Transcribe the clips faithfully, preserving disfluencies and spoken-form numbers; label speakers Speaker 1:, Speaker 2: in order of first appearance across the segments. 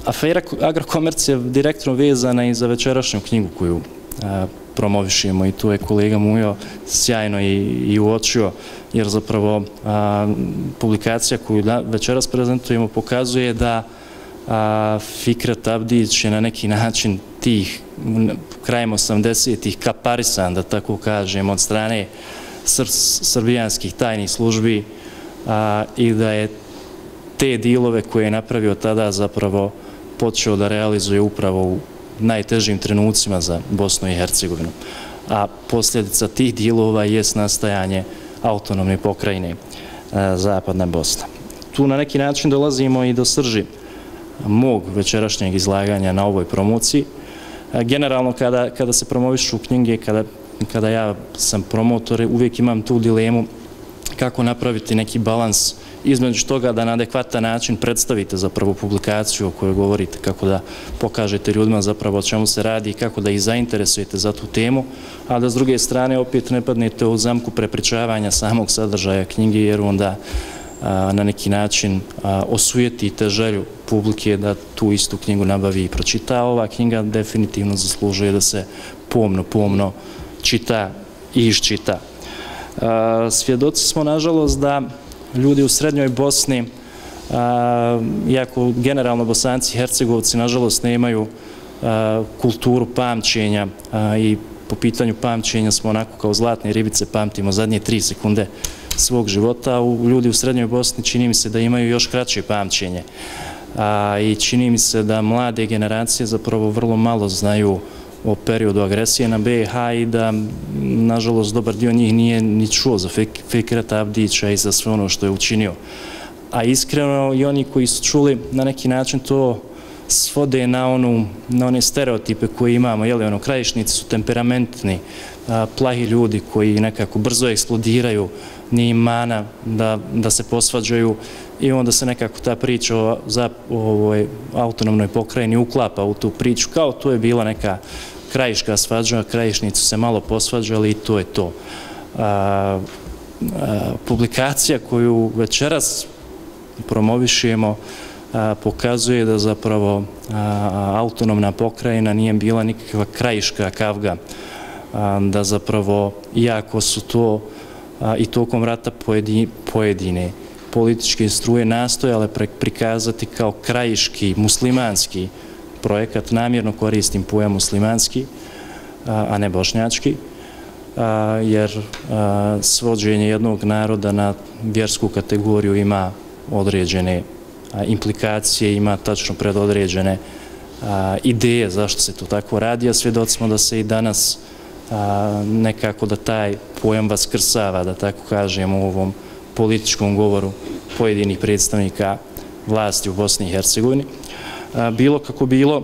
Speaker 1: Afera Agrokomerc je direktno vezana i za večerašnju knjigu koju promovišemo i tu je kolega Mujo sjajno i uočio, jer zapravo publikacija koju večeras prezentujemo pokazuje da Fikret Abdić je na neki način tih krajem osamdesetih kaparisan, da tako kažem, od strane srbijanskih tajnih službi i da je te dilove koje je napravio tada zapravo počeo da realizuje upravo u najtežim trenucima za Bosnu i Hercegovinu. A posljedica tih dilova jest nastajanje autonomne pokrajine Zapadna Bosna. Tu na neki način dolazimo i do srži mog večerašnjeg izlaganja na ovoj promociji. Generalno kada se promovišu knjige, kada ja sam promotor, uvijek imam tu dilemu kako napraviti neki balans između toga da na adekvatan način predstavite zapravo publikaciju o kojoj govorite, kako da pokažete ljudima zapravo o čemu se radi i kako da ih zainteresujete za tu temu, a da s druge strane opet ne padnete u zamku prepričavanja samog sadržaja knjige, jer onda na neki način osujetite želju publike da tu istu knjigu nabavi i pročita. Ova knjiga definitivno zaslužuje da se pomno, pomno čita i iščita. Svjedoci smo, nažalost, da ljudi u srednjoj Bosni, iako generalno Bosanci i Hercegovci, nažalost, nemaju kulturu pamćenja i po pitanju pamćenja smo onako kao zlatne ribice, pamtimo zadnje tri sekunde svog života. Ljudi u srednjoj Bosni čini mi se da imaju još kraće pamćenje i čini mi se da mlade generacije zapravo vrlo malo znaju o periodu agresije na be i ha i da, nažalost, dobar dio njih nije ni čuo za Fikreta Abdića i za sve ono što je učinio. A iskreno i oni koji su čuli na neki način to svode na one stereotipe koje imamo, jel, ono, Krajišnici su temperamentni, plahi ljudi koji nekako brzo eksplodiraju, nije im mana da se posvađaju i onda se nekako ta priča o ovoj autonomnoj pokrajini uklapa u tu priču, kao to je bila neka krajiška svađa, Krajišnici su se malo posvađali i to je to. Publikacija koju večeras promovišemo pokazuje da zapravo autonomna pokrajina nije bila nikakva krajiška kavga, da zapravo, iako su to i tokom rata pojedine političke struje nastojale prikazati kao krajiški, muslimanski projekat, namjerno koristim pojam muslimanski, a ne bošnjački, jer svođenje jednog naroda na vjersku kategoriju ima određene implikacije, ima tačno predodređene ideje zašto se to tako radi, a svjedoci smo da se i danas nekako da taj pojam vaskrsava, da tako kažem, u ovom političkom govoru pojedinih predstavnika vlasti u Bosni i Hercegovini. Bilo kako bilo,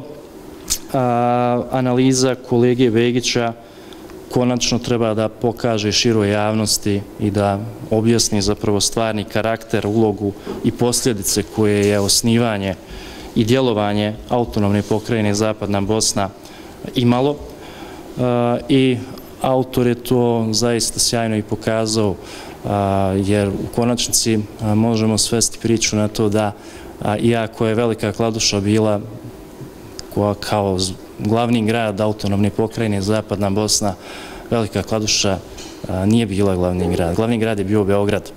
Speaker 1: analiza kolege Begića konačno treba da pokaže široj javnosti i da objasni zapravo stvarni karakter, ulogu i posljedice koje je osnivanje i djelovanje autonomne pokrajine Zapadna Bosna imalo. I autor je to zaista sjajno i pokazao, jer u konačnici možemo svesti priču na to da, iako je Velika Kladuša bila kao glavni grad autonomne pokrajine Zapadna Bosna, Velika Kladuša nije bila glavni grad. Glavni grad je bio Beograd.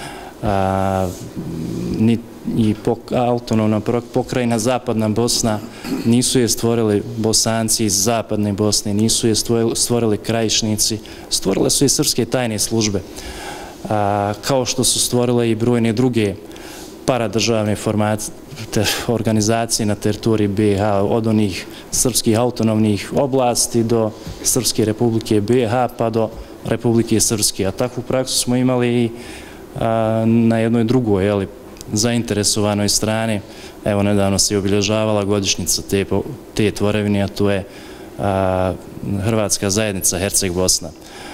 Speaker 1: I autonomna pokrajina Zapadna Bosna nisu je stvorili Bosanci iz Zapadne Bosne, nisu je stvorili Krajišnici, stvorile su i srpske tajne službe, kao što su stvorile i brojne druge paradržavne organizacije na teritoriji be i ha, od onih srpskih autonomnih oblasti do Srpske republike be i ha pa do Republike Srpske. A takvu praksu smo imali i na jednoj drugoj zainteresovanoj strani. Evo, nedavno se je obilježavala godišnjica te tvorevine, a to je Hrvatska zajednica Herceg-Bosna.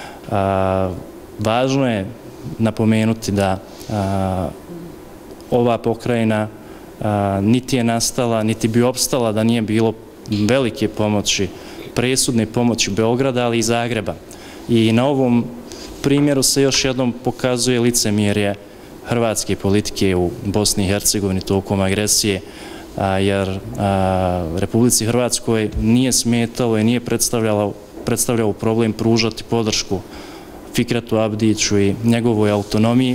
Speaker 1: Važno je napomenuti da ova pokrajina niti je nastala, niti bi opstala da nije bilo velike pomoći, presudne pomoći Beograda, ali i Zagreba. I na ovom primjeru se još jednom pokazuje licemjerje hrvatske politike u Bosni i Hercegovini tokom agresije jer Republici Hrvatskoj nije smetalo i nije predstavljalo problem pružati podršku Fikretu Abdiću i njegovoj autonomiji,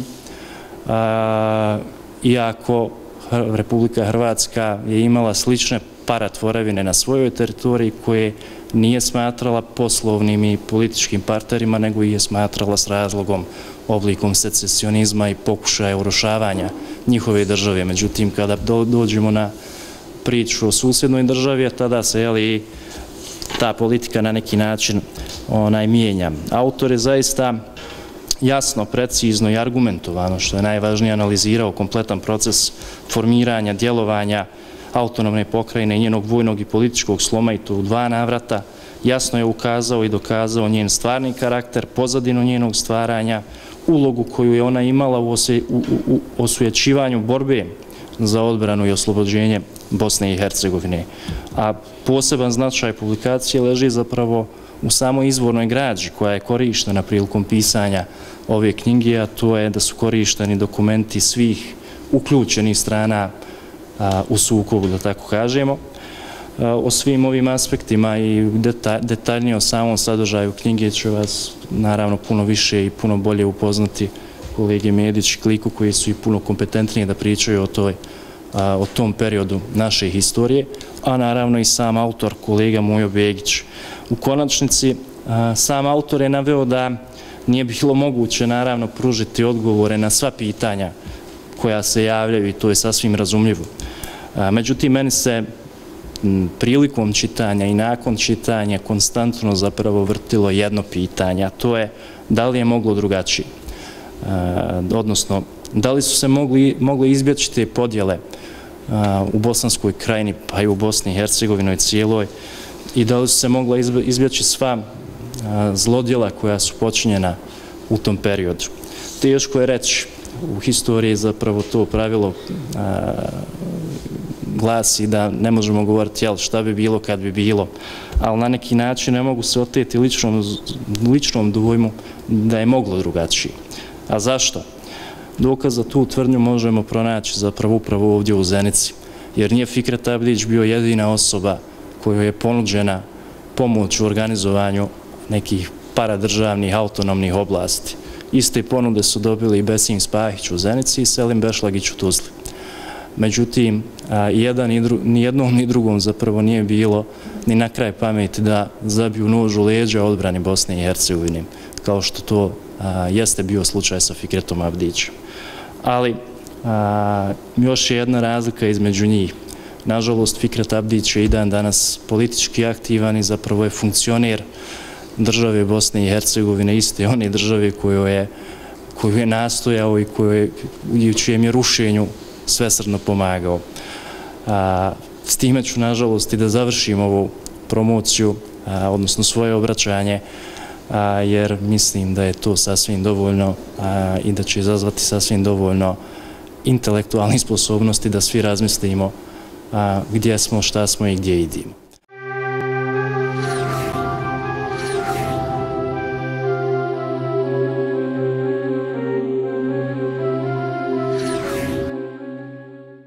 Speaker 1: iako Republika Hrvatska je imala slične paratvorevine na svojoj teritoriji koje nije smatrala poslovnim i političkim partnerima, nego ih je smatrala s razlogom, oblikom secesionizma i pokušaja urušavanja njihove države. Međutim, kada dođemo na priču o susjednoj državi, tada se i ta politika na neki način mijenja. Autor je zaista jasno, precizno i argumentovano, što je najvažnije, analizirao kompletan proces formiranja, djelovanja autonomne pokrajine i njenog vojnog i političkog sloma, i to u dva navrata. Jasno je ukazao i dokazao njen stvarni karakter, pozadinu njenog stvaranja, ulogu koju je ona imala u osvećivanju borbe za odbranu i oslobođenje Bosne i Hercegovine. A poseban značaj publikacije leži zapravo u samoj izvornoj građi koja je korištena prilikom pisanja ove knjige, a to je da su korišteni dokumenti svih uključenih strana u sukobu, da tako kažemo. O svim ovim aspektima i detaljnije o samom sadržaju knjige će vas naravno puno više i puno bolje upoznati kolege Medić i Kliku, koji su i puno kompetentnije da pričaju o toj o tom periodu naše historije, a naravno i sam autor, kolega Mujo Begić. U konačnici, sam autor je naveo da nije bilo moguće naravno pružiti odgovore na sva pitanja koja se javljaju, i to je sasvim razumljivo. Međutim, meni se prilikom čitanja i nakon čitanja konstantno zapravo vrtilo jedno pitanje, a to je da li je moglo drugačije. Odnosno, da li su se mogle izbjeći te podjele u Bosanskoj krajini, pa i u Bosni i Hercegovinoj cijeloj, i da li su se mogla izbjeći sva zlodjela koja su počinjena u tom periodu. Teško je reći, u historiji zapravo to pravilo glasi da ne možemo govoriti šta bi bilo kad bi bilo, ali na neki način ne mogu se oteti ličnom dojmu da je moglo drugačije. A zašto? Dokaz za tu tvrdnju možemo pronaći zapravo upravo ovdje u Zenici, jer nije Fikret Abdić bio jedina osoba kojoj je ponuđena pomoć u organizovanju nekih paradržavnih autonomnih oblasti. Iste ponude su dobili i Besim Spahić u Zenici i Selim Bešlagić u Tuzli. Međutim, ni jednom ni drugom zapravo nije bilo ni na kraj pameti da zabiju nož u leđa odbrani Bosne i Hercegovine, kao što to jeste bio slučaj sa Fikretom Abdićem. Ali još je jedna razlika između njih. Nažalost, Fikret Abdić je i dan danas politički aktivan i zapravo je funkcioner države Bosne i Hercegovine, iste one države koju je nastojao i u čijem je rušenju svesrdno pomagao. S time ću, nažalost, i da završim ovu promociju, odnosno svoje obraćanje, jer mislim da je to sasvim dovoljno i da će izazvati sasvim dovoljno intelektualnih sposobnosti da svi razmislimo gdje smo, šta smo i gdje idemo.